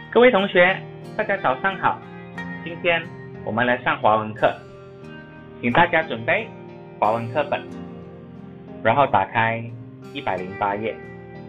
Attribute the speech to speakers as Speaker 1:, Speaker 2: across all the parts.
Speaker 1: 各位同学，大家早上好。今天我们来上华文课，请大家准备华文课本，然后打开108页。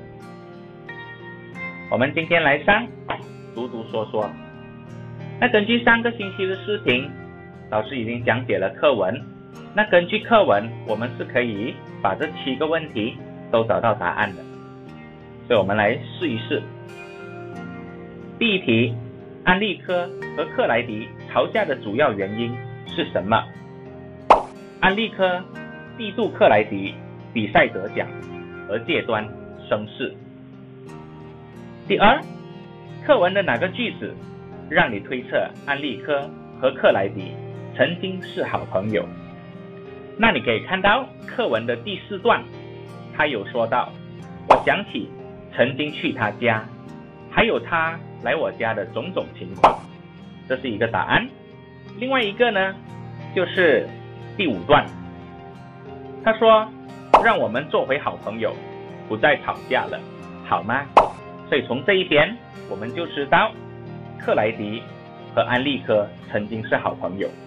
Speaker 1: 我们今天来上读读说说。那根据上个星期的视频，老师已经讲解了课文。那根据课文，我们是可以把这7个问题都找到答案的。所以我们来试一试。第一题，安利科和克莱迪吵架的主要原因是什么？安利科嫉妒克莱迪比赛得奖而借端生事。第二，课文的哪个句子让你推测安利科和克莱迪曾经是好朋友？那你可以看到课文的第4段，他有说到，我想起曾经去他家，还有他来我家的种种情况，这是一个答案。另外一个呢，就是第5段，他说让我们做回好朋友，不再吵架了，好吗？所以从这一边我们就知道克莱迪和安利科曾经是好朋友。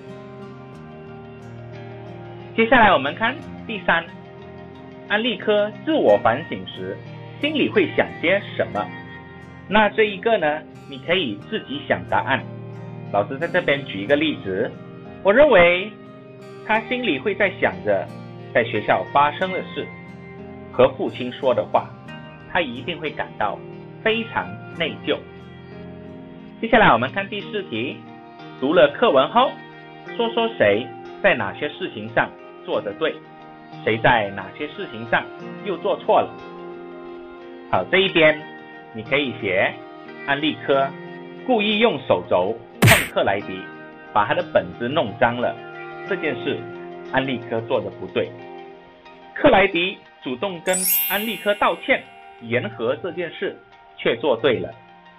Speaker 1: 接下来我们看第3，安利科自我反省时心里会想些什么？那这一个呢，你可以自己想答案。老师在这边举一个例子，我认为他心里会在想着在学校发生的事和父亲说的话，他一定会感到非常内疚。接下来我们看第4题，读了课文后，说说谁在哪些事情上做得对，谁在哪些事情上又做错了。好，这一边你可以写安利科故意用手肘碰克莱迪，把他的本子弄脏了，这件事安利科做得不对。克莱迪主动跟安利科道歉言和，这件事却做对了。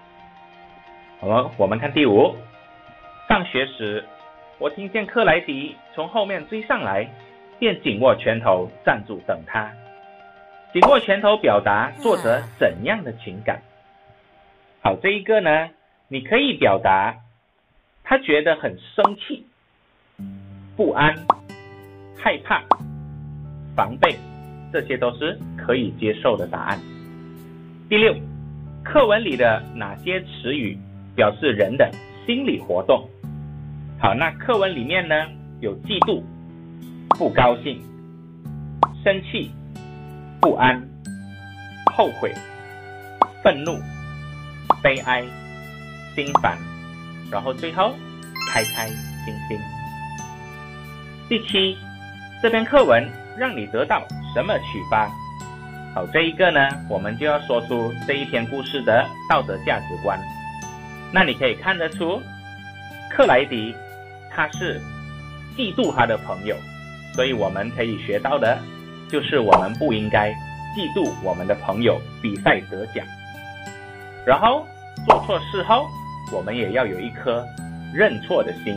Speaker 1: 我们看第5，上学时我听见克莱迪从后面追上来，便紧握拳头站住等他。紧握拳头表达作者怎样的情感？好，这一个呢，你可以表达他觉得很生气、不安、害怕、防备，这些都是可以接受的答案。第6，课文里的哪些词语表示人的心理活动？好，那课文里面呢，有嫉妒、不高兴、生气、不安、后悔、愤怒、悲哀、心烦，然后最后开开心心。第7，这篇课文让你得到什么启发？好，这一个呢，我们就要说出这一篇故事的道德价值观。那你可以看得出，克莱迪他是嫉妒他的朋友，所以我们可以学到的就是我们不应该嫉妒我们的朋友比赛得奖，然后做错事后我们也要有一颗认错的心。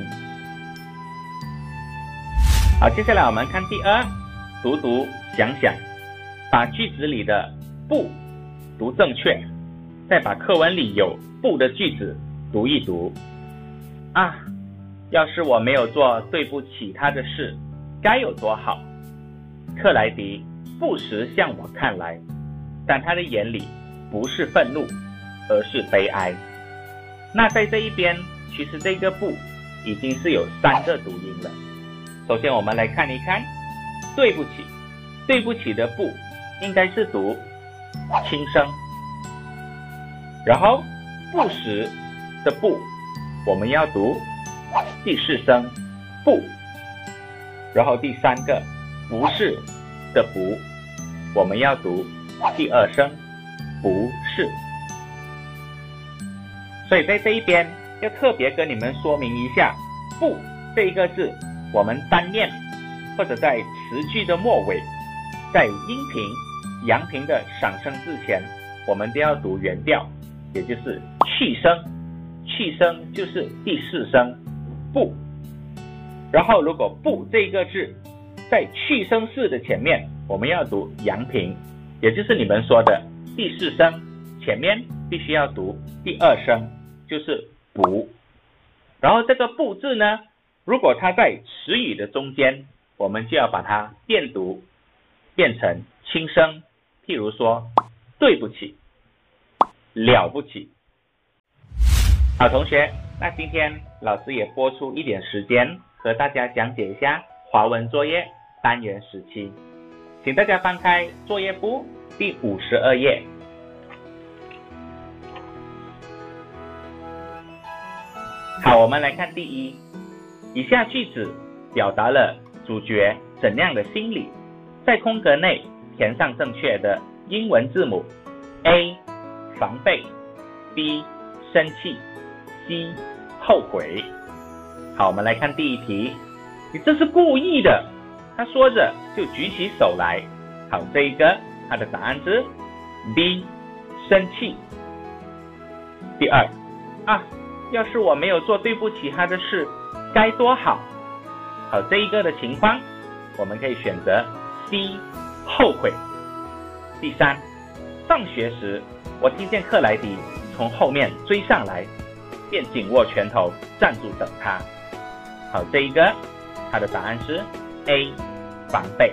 Speaker 1: 好，接下来我们看第2，读读想想，把句子里的不读正确，再把课文里有不的句子读一读。啊，要是我没有做对不起他的事，该有多好。克莱迪不时向我看来，但他的眼里不是愤怒，而是悲哀。那在这一边，其实这个不已经是有3个读音了。首先我们来看一看，对不起，对不起的不应该是读轻声，然后不时的不我们要读第4声不，然后第3个不是的不我们要读第2声不是。所以在这一边要特别跟你们说明一下，不这一个字我们单念或者在词句的末尾，在阴平阳平的上声之前，我们都要读原调，也就是去声，去声就是第4声不。然后如果不这个字在去声式的前面，我们要读阳平，也就是你们说的第4声前面必须要读第2声就是不。然后这个不字呢，如果它在词语的中间，我们就要把它变读，变成轻声。譬如说，对不起，了不起。好，同学，那今天老师也拨出一点时间和大家讲解一下华文作业单元17，请大家翻开作业簿第52页。好，我们来看第一，以下句子表达了主角怎样的心理，在空格内填上正确的英文字母 A 防备 B 生气 C 后悔。好，我们来看第一题，你这是故意的，他说着就举起手来。好，这一个他的答案是 B 生气。第二要是我没有做对不起他的事该多好。好，这一个的情况我们可以选择 C 后悔。第三，上学时我听见克莱迪从后面追上来，便紧握拳头站住等他。好，这一个他的答案是 A 防备。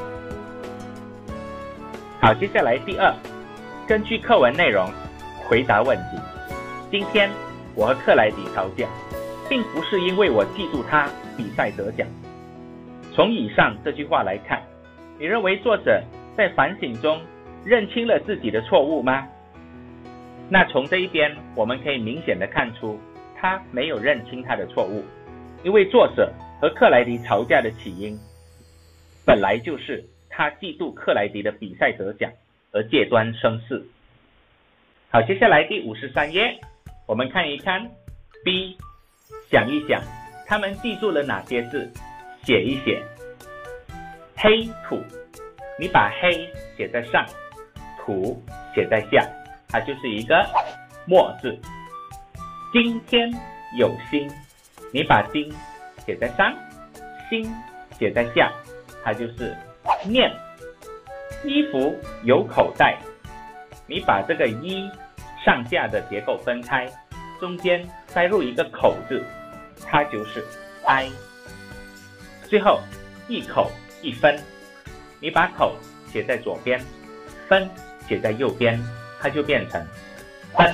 Speaker 1: 好，接下来第二，根据课文内容回答问题。今天我和克莱迪吵架，并不是因为我嫉妒他比赛得奖。从以上这句话来看，你认为作者在反省中认清了自己的错误吗？那从这一边我们可以明显的看出，他没有认清他的错误，因为作者和克莱迪吵架的起因，本来就是他嫉妒克莱迪的比赛得奖而借端生事。好，接下来第53页，我们看一看 B 想一想他们记住了哪些字，写一写。黑土，你把黑写在上，土写在下，它就是一个墨字。今天有心，你把金写在上，心写在下，它就是念。衣服有口袋，你把这个一上下的结构分开，中间塞入一个口字，它就是哀。最后一口一分，你把口写在左边，分写在右边，它就变成分。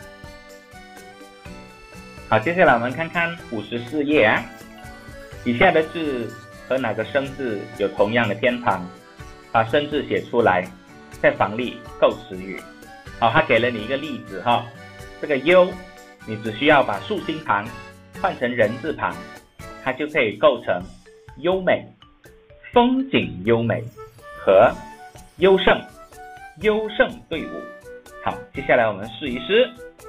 Speaker 1: 好，接下来我们看看54页啊，以下的字和哪个生字有同样的偏旁，把生字写出来，在房里构词语。好，他给了你一个例子哈，这个优，你只需要把竖心旁换成人字旁，它就可以构成优美、风景优美和优胜队伍。好，接下来我们试一试。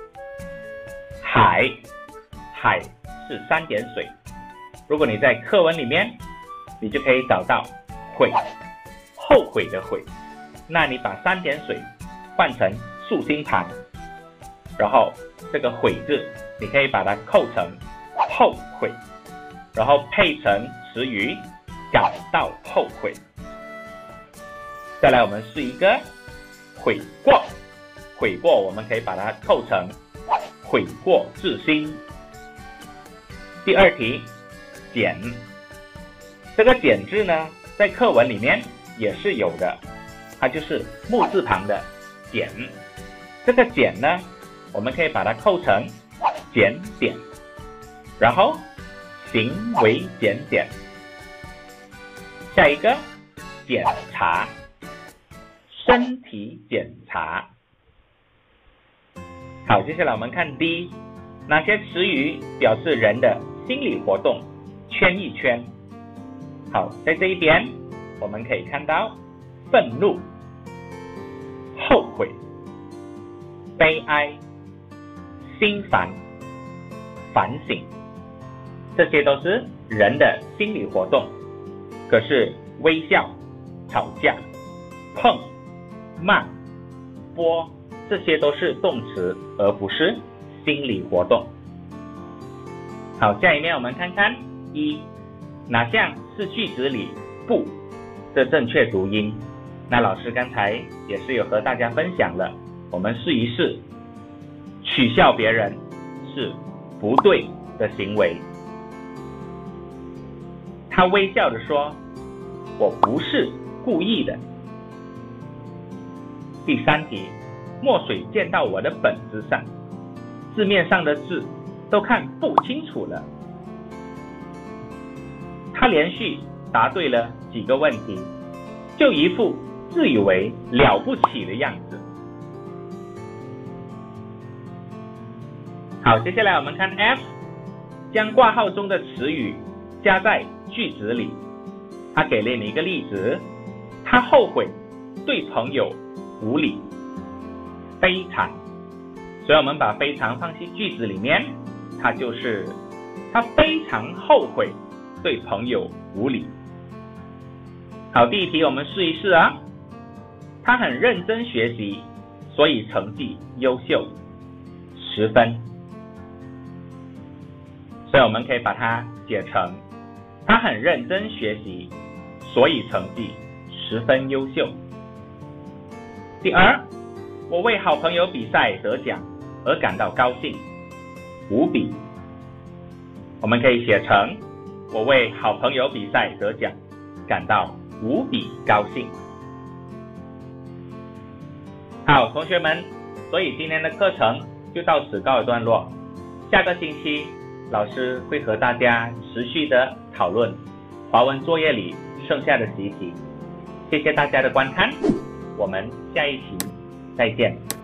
Speaker 1: 海是3点水，如果你在课文里面，你就可以找到悔，后悔的悔，那你把3点水换成竖心旁，然后这个悔字你可以把它扣成后悔，然后配成词语感到后悔。再来我们试一个悔过，悔过我们可以把它扣成悔过自新。第二题，简，这个简字呢在课文里面也是有的，它就是木字旁的简。这个简呢我们可以把它扣成检点，然后行为检点。下一个检查，身体检查。好，接下来我们看 D， 哪些词语表示人的心理活动圈一圈。好，在这一边我们可以看到愤怒、后悔、悲哀、心烦、反省，这些都是人的心理活动。可是微笑、吵架、碰、骂、拨，这些都是动词，而不是心理活动。好，下一面我们看看一，哪项是句子里不的正确读音？那老师刚才也是有和大家分享了，我们试一试。取笑别人是不对的行为。他微笑着说：“我不是故意的。”第3题，墨水溅到我的本子上，字面上的字都看不清楚了。他连续答对了几个问题，就一副自以为了不起的样子。好，接下来我们看 F， 将挂号中的词语加在句子里。他给了你一个例子，他后悔对朋友无礼，非常，所以我们把非常放进句子里面，它就是他非常后悔对朋友无礼。好，第1题我们试一试啊。他很认真学习，所以成绩优秀，10分。所以我们可以把它写成他很认真学习，所以成绩10分优秀。第2，我为好朋友比赛得奖而感到高兴，无比。我们可以写成我为好朋友比赛得奖感到无比高兴。好，同学们，所以今天的课程就到此告一段落。下个星期老师会和大家持续的讨论华文作业里剩下的习题。谢谢大家的观看，我们下一期再见。